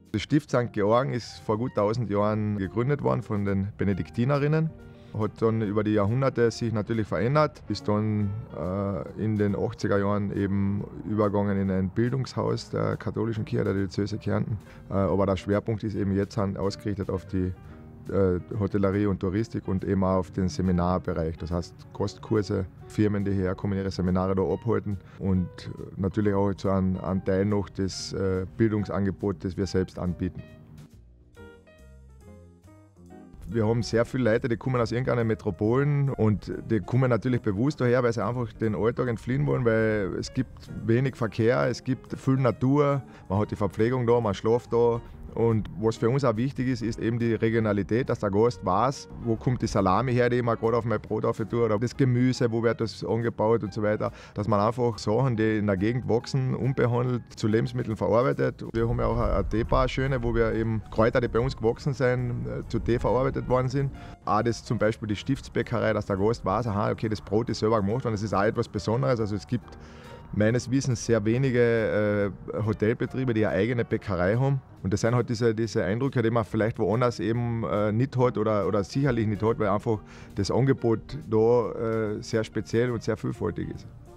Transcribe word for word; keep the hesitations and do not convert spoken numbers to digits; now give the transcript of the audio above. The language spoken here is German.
Das Stift Sankt Georgen ist vor gut tausend Jahren gegründet worden von den Benediktinerinnen. Hat dann über die Jahrhunderte sich natürlich verändert, bis dann äh, in den achtziger Jahren eben übergegangen in ein Bildungshaus der katholischen Kirche, der Diözese Kärnten. Äh, aber der Schwerpunkt ist eben jetzt ausgerichtet auf die äh, Hotellerie und Touristik und eben auch auf den Seminarbereich. Das heißt Kostkurse, Firmen, die herkommen, ihre Seminare da abhalten und natürlich auch so einen, einen Teil noch des äh, Bildungsangebots, das wir selbst anbieten. Wir haben sehr viele Leute, die kommen aus irgendeinen Metropolen und die kommen natürlich bewusst daher, weil sie einfach den Alltag entfliehen wollen, weil es gibt wenig Verkehr, es gibt viel Natur, man hat die Verpflegung da, man schläft da. Und was für uns auch wichtig ist, ist eben die Regionalität, dass der Gast weiß, wo kommt die Salami her, die ich mir gerade auf mein Brot tue, oder das Gemüse, wo wird das angebaut und so weiter. Dass man einfach Sachen, die in der Gegend wachsen, unbehandelt zu Lebensmitteln verarbeitet. Wir haben ja auch eine Teebar, schöne, wo wir eben Kräuter, die bei uns gewachsen sind, zu Tee verarbeitet worden sind. Auch das zum Beispiel die Stiftsbäckerei, dass der Gast weiß, aha, okay, das Brot ist selber gemacht und das ist auch etwas Besonderes. Also es gibt meines Wissens sehr wenige äh, Hotelbetriebe, die eine eigene Bäckerei haben. Und das sind halt diese, diese Eindrücke, die man vielleicht woanders eben äh, nicht hat oder, oder sicherlich nicht hat, weil einfach das Angebot da äh, sehr speziell und sehr vielfältig ist.